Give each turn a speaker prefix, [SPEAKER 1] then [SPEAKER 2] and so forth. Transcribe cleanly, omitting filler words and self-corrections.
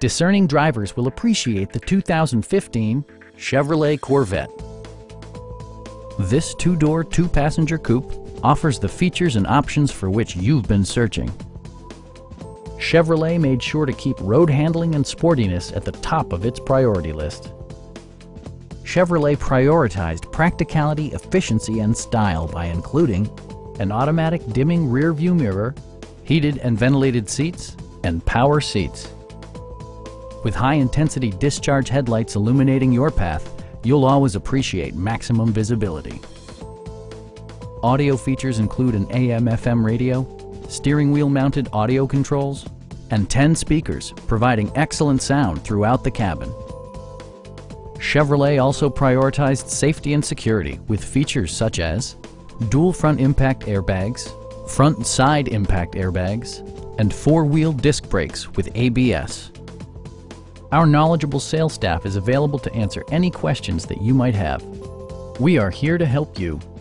[SPEAKER 1] Discerning drivers will appreciate the 2015 Chevrolet Corvette. This two-door, two-passenger coupe offers the features and options for which you've been searching. Chevrolet made sure to keep road handling and sportiness at the top of its priority list. Chevrolet prioritized practicality, efficiency, and style by including an automatic dimming rear-view mirror, heated and ventilated seats, and power seats. With high-intensity discharge headlights illuminating your path, you'll always appreciate maximum visibility. Audio features include an AM/FM radio, steering wheel mounted audio controls, and 10 speakers, providing excellent sound throughout the cabin. Chevrolet also prioritized safety and security with features such as dual front impact airbags, front and side impact airbags, and four-wheel disc brakes with ABS. Our knowledgeable sales staff is available to answer any questions that you might have. We are here to help you.